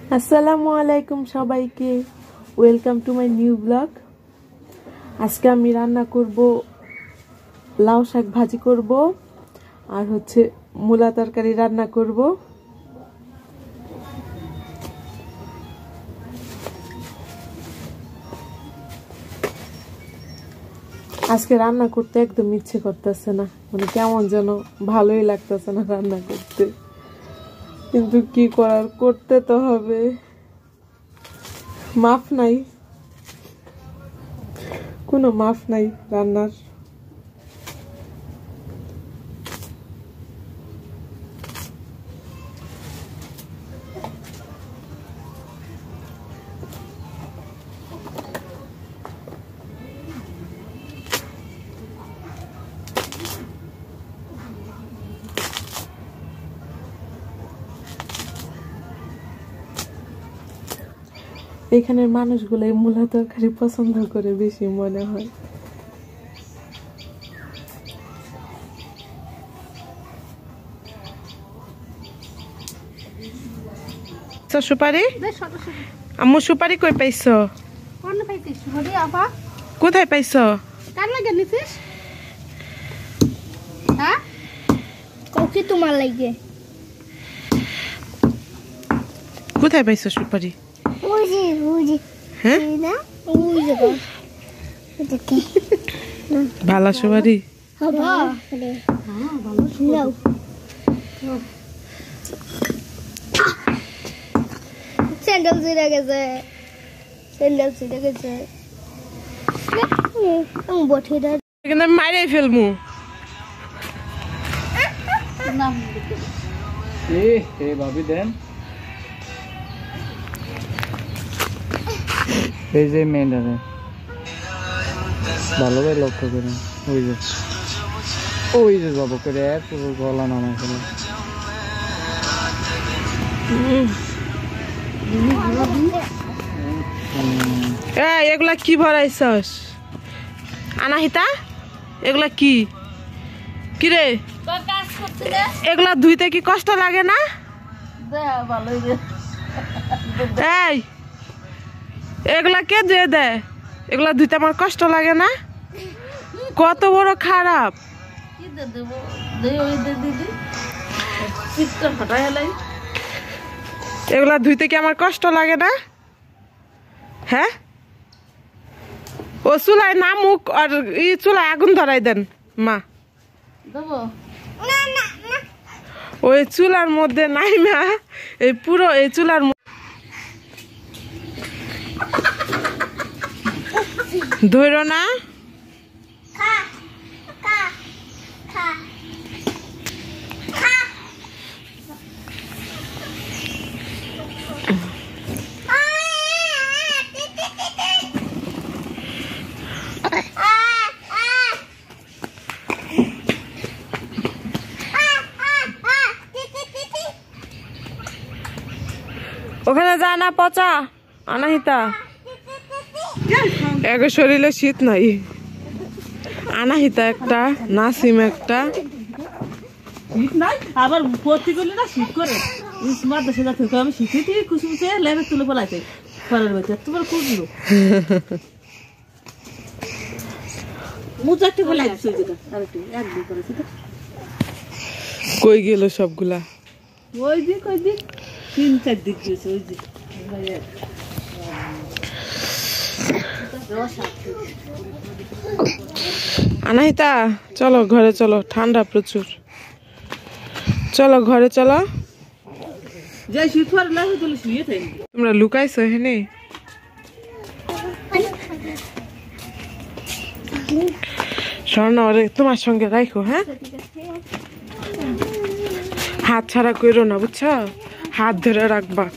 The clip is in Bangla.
আসসালামু আলাইকুম সবাইকে, welcome to my new blog. আজকে আমি রান্না করব লাউ শাক ভাজি করব আর হচ্ছে মূলা তরকারি রান্না করব। আজকে রান্না করতে একদম ইচ্ছে করতেছে না, মানে কেমন যেন ভালোই লাগতেছে না রান্না করতে, কিন্তু কি করার, করতে তো হবে, মাফ নাই, কোনো মাফ নাই রান্নার। এখানের মানুষগুলো এই মূলা তরকারি পছন্দ করে বেশি মনে হয়। সুপারি আম্মু, সুপারি কই পাইছো? কোথায় পাইছো? তোমার লাগে কোথায় পাইছো সুপারি? ভালো সুপারি? স্যান্ডেল ছিঁড়ে গেছে, স্যান্ডেল ছিঁড়ে গেছে, কিন্তু মারে ফেলমু। ভাবি দেন এই যে মেয়েটারে ভালোভাবে লক্ষ্য করে, ওই যে বাবু করে পুরো গলা নামা ফেলে। এগুলা কি ভরাইছস আনাহিতা? এগুলা কি কিরে? এগুলা ধুইতে কি কষ্ট লাগে না? এই এগুলা কে দিয়ে দেয়? এগুলা ধুইতে আমার কষ্ট লাগে না? কত বড় খারাপ! এগুলা ধুইতে কি আমার কষ্ট লাগে না? হ্যাঁ, ও চুলায় নামুক আর ই চুলায় আগুন ধরাই দেন মা। ওই চুলার মধ্যে নাইমা এই পুরো এই চুলার ধরো না। ওখানে যা না পচা আনাহিতা, এক শরীরে শীত নাই। আনাহিতা একটা, নাসিম একটা, শীত নাই আবার ভর্তি করলে না শীত করে দেশে যাতে আমি শীতে কুসুমছে লেবে তুলে ফেলাইছে ঘরের ভেতর তোমার খুঁজলো মুচারটি ফেলাই দিচ্ছে আরেকটু একদিন করেছি। কই গেল সবগুলা? ওই দিক 3-4 দিক গেছে। ওই দিক আনাহিতা চলো ঘরে চলো, ঠান্ডা প্রচুর, চলো ঘরে চলো। তোমরা লুকাইছো হেনে? স্বর্ণা ওরে তোমার সঙ্গে রাখো, হ্যাঁ? হাত ছাড়া করো না, বুঝছো? হাত ধরে রাখবা।